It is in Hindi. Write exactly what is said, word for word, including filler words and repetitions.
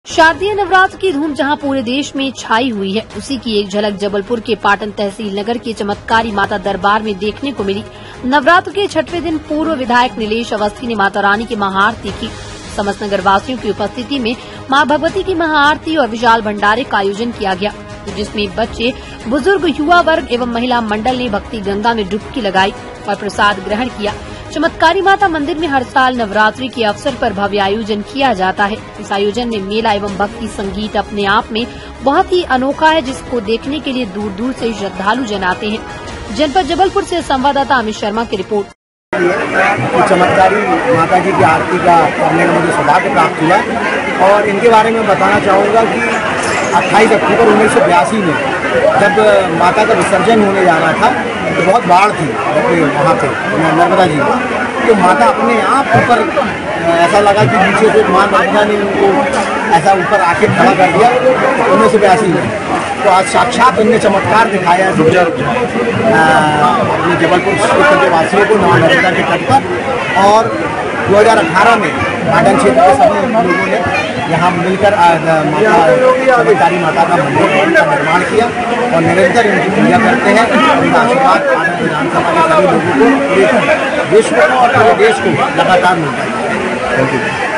शारदीय नवरात्र की धूम जहां पूरे देश में छाई हुई है, उसी की एक झलक जबलपुर के पाटन तहसील नगर के चमत्कारी माता दरबार में देखने को मिली। नवरात्र के छठवें दिन पूर्व विधायक नीलेश अवस्थी ने माता रानी की महाआरती की। समस्त नगर वासियों की उपस्थिति में मां भगवती की महाआरती और विशाल भंडारे का आयोजन किया गया, जिसमें बच्चे, बुजुर्ग, युवा वर्ग एवं महिला मंडल ने भक्ति गंगा में डुबकी लगाई और प्रसाद ग्रहण किया। चमत्कारी माता मंदिर में हर साल नवरात्रि के अवसर पर भव्य आयोजन किया जाता है। इस आयोजन में मेला एवं भक्ति संगीत अपने आप में बहुत ही अनोखा है, जिसको देखने के लिए दूर दूर से श्रद्धालु जन आते हैं। जनपद जबलपुर से संवाददाता अमित शर्मा की रिपोर्ट। चमत्कारी माता जी की आरती का करने का मुझे सौभाग्य प्राप्त हुआ और इनके बारे में बताना चाहूँगा कि अट्ठाईस अक्टूबर उन्नीस सौ बयासी में जब माता का विसर्जन होने जा रहा था तो बहुत बाढ़ थी वहाँ पे नर्मदा जी में, तो माता अपने आप ऊपर, ऐसा लगा कि नीचे से माँ नर्मदा ने उनको ऐसा ऊपर आके खड़ा कर दिया उन्नीस सौ बयासी में। तो आज साक्षात उनने चमत्कार दिखाया अपने जबलपुर क्षेत्र के वासियों को माँ नर्मदा के तट पर। और दो हज़ार अठारह में पाटन क्षेत्र के सभी लोगों ने यहाँ मिलकर चमत्कारी माता का मंदिर का निर्माण किया और निरंतर इनकी पूजा करते हैं। उनका आशीर्वाद पाटन विधानसभा के सभी लोगों को, विश्व को और पूरे देश को लगातार मिलता है।